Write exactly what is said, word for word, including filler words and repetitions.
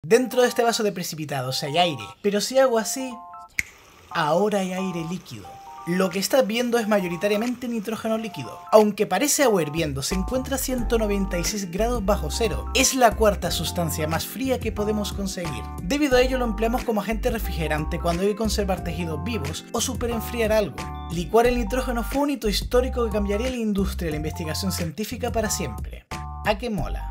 Dentro de este vaso de precipitados hay aire, pero si hago así, ahora hay aire líquido. Lo que estás viendo es mayoritariamente nitrógeno líquido. Aunque parece agua hirviendo, se encuentra a ciento noventa y seis grados bajo cero. Es la cuarta sustancia más fría que podemos conseguir. Debido a ello lo empleamos como agente refrigerante cuando hay que conservar tejidos vivos o superenfriar algo. Licuar el nitrógeno fue un hito histórico que cambiaría la industria de la investigación científica para siempre. ¿A qué mola?